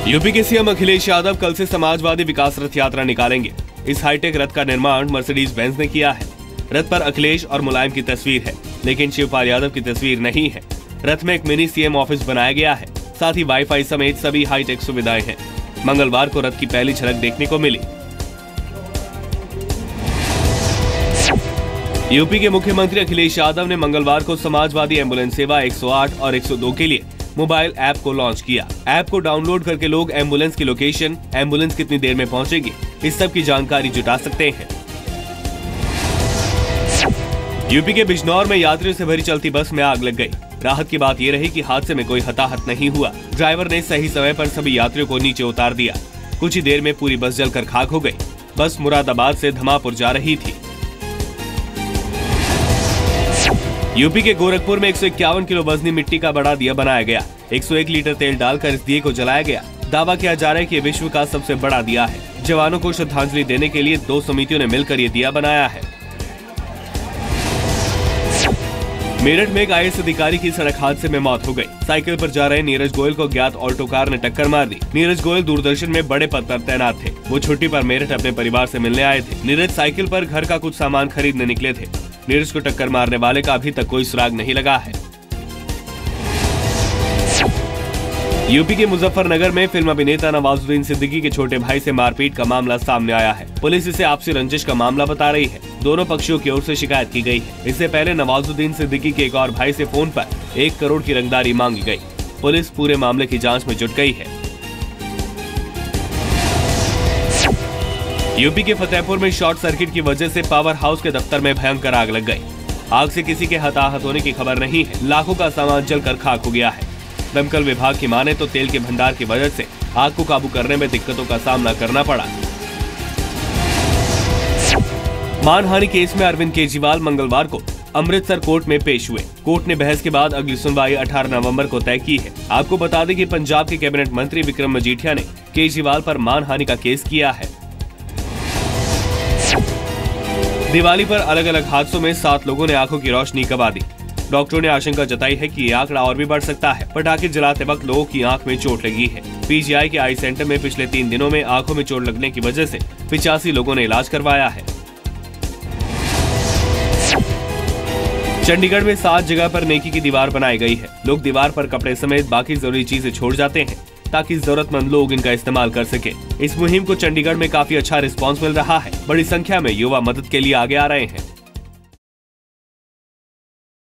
UP के CM Akhilesh Yadav कल से समाजवादी विकास रथ यात्रा निकालेंगे। इस हाईटेक रथ का निर्माण मर्सिडीज बेंज ने किया है। रथ पर अखिलेश और मुलायम की तस्वीर है, लेकिन शिवपाल यादव की तस्वीर नहीं है। रथ में एक मिनी सीएम ऑफिस बनाया गया है, साथ ही वाईफाई समेत सभी हाईटेक सुविधाएं हैं। मंगलवार को रथ की पहली झलक देखने को मिली। यूपी के मुख्यमंत्री अखिलेश यादव ने मंगलवार को समाजवादी एम्बुलेंस सेवा 108 और 102 के लिए मोबाइल ऐप को लॉन्च किया। ऐप को डाउनलोड करके लोग एम्बुलेंस की लोकेशन, एम्बुलेंस कितनी देर में पहुंचेगी, इस सब की जानकारी जुटा सकते हैं। यूपी के बिजनौर में यात्रियों से भरी चलती बस में आग लग गई। राहत की बात ये रही कि हादसे में कोई हताहत नहीं हुआ। ड्राइवर ने सही समय पर सभी यात्रियों को नीचे उतार दिया। कुछ ही देर में पूरी बस जलकर खाक हो गई। बस मुरादाबाद से धमापुर जा रही थी। यूपी के गोरखपुर में 151 किलो वजनी मिट्टी का बड़ा दिया बनाया गया। 101 लीटर तेल डालकर इस दिए को जलाया गया। दावा किया जा रहा है कि विश्व का सबसे बड़ा दिया है। जवानों को श्रद्धांजलि देने के लिए 2 समितियों ने मिलकर ये दिया बनाया है। मेरठ में एक IAS अधिकारी की सड़क हादसे में मौत हो गई। साइकिल पर जा रहे नीरज गोयल को ज्ञात ऑल्टो कार ने टक्कर मार दी। नीरज गोयल दूरदर्शन में बड़े पद पर तैनात थे। वो छुट्टी पर मेरठ अपने परिवार से मिलने आए थे। नीरज साइकिल पर घर का कुछ सामान खरीदने निकले थे। नीरज को टक्कर मारने वाले का अभी तक कोई सुराग नहीं लगा है। यूपी के मुजफ्फरनगर में फिल्म अभिनेता नवाजुद्दीन सिद्दीकी के छोटे भाई से मारपीट का मामला सामने आया है। पुलिस इसे आपसी रंजिश का मामला बता रही है। दोनों पक्षों की ओर से शिकायत की गई है। इससे पहले नवाजुद्दीन सिद्दीकी के एक और भाई से फोन पर 1 करोड़ की रंगदारी मांगी गई। पुलिस पूरे मामले की जांच में जुट गई है। यूपी के फतेहपुर में शॉर्ट सर्किट की वजह से पावर हाउस के दफ्तर में भयंकर आग लग गई। आग से किसी के हताहत होने की खबर नहीं है। लाखों का सामान जलकर खाक हो गया है। दमकल विभाग की माने तो तेल के भंडार की वजह से आग को काबू करने में दिक्कतों का सामना करना पड़ा। मानहानि केस में अरविंद केजरीवाल मंगलवार को अमृतसर कोर्ट में पेश हुए। कोर्ट ने बहस के बाद अगली सुनवाई 18 नवंबर को तय की है। आपको बता दें कि पंजाब के कैबिनेट मंत्री विक्रम मजीठिया ने केजरीवाल पर मानहानि का केस किया है। दिवाली पर अलग अलग हादसों में 7 लोगों ने आंखों की रोशनी गंवा दी। डॉक्टरों ने आशंका जताई है कि ये आंकड़ा और भी बढ़ सकता है। पटाखे जलाते वक्त लोगों की आंख में चोट लगी है। PGI के आई सेंटर में पिछले 3 दिनों में आंखों में चोट लगने की वजह से 85 लोगों ने इलाज करवाया है। चंडीगढ़ में 7 जगह पर नेकी की दीवार बनाई गई है। लोग दीवार पर कपड़े समेत बाकी जरूरी चीजें छोड़ जाते हैं ताकि जरूरतमंद लोग इनका इस्तेमाल कर सके। इस मुहिम को चंडीगढ़ में काफी अच्छा रिस्पांस मिल रहा है। बड़ी संख्या में युवा मदद के लिए आगे आ रहे हैं।